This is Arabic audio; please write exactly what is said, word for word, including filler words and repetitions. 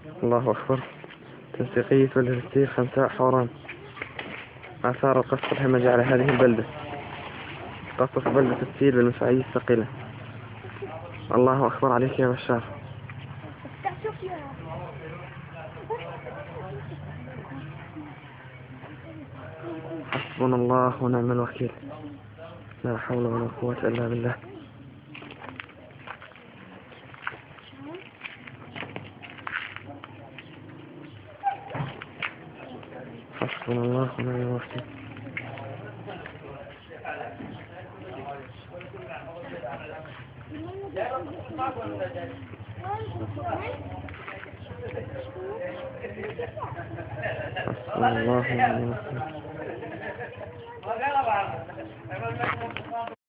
الله أكبر. تنسيقية بلدة السير خمساء حوران. آثار القصف الهمجي على هذه البلدة. قصف بلدة السير بالمدفعية الثقيلة. الله أكبر عليك يا بشار. حسبنا الله ونعم الوكيل. لا حول ولا قوة إلا بالله. حسبنا الله ونعم الوكيل. حسبنا الله ونعم الوكيل.